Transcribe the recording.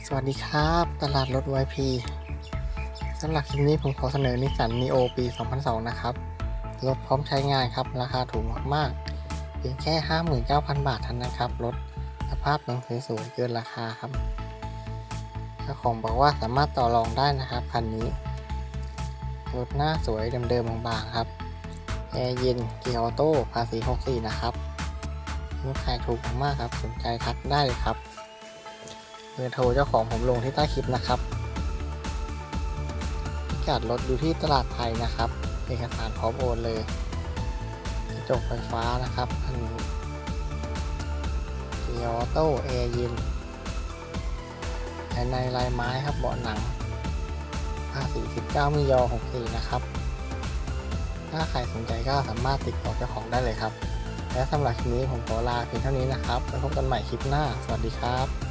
สวัสดีครับตลาดรถ YP สำหรับคลิปนี้ผมขอเสนอนิสสัน Neo ปี 2002 นะครับรถพร้อมใช้งานครับราคาถูกมากๆเพียงแค่ 59,000 บาทเท่านั้นครับรถสภาพยังสวยๆเกินราคาครับเจ้าของบอกว่าสามารถต่อรองได้นะครับคันนี้รถหน้าสวยเดิมๆบางๆครับแอร์เย็นเกียร์ออโต้ภาษี64นะครับรถขายถูกมากๆครับสนใจทักได้เลยครับเบอร์โทรเจ้าของผมลงที่ใต้คลิปนะครับพิกัดรถอยู่ที่ตลาดไทยนะครับเอกสารพร้อมโอนเลยกระจกไฟฟ้านะครับอันนี้เกียร์ออโต้แอร์เย็นภายในลายไม้ครับเบาะหนังภาษี19มิยอ64นะครับถ้าใครสนใจก็สามารถติดต่อเจ้าของได้เลยครับและสำหรับคลิปนี้ผมขอลาเพียงเท่านี้นะครับไว้พบกันใหม่คลิปหน้าสวัสดีครับ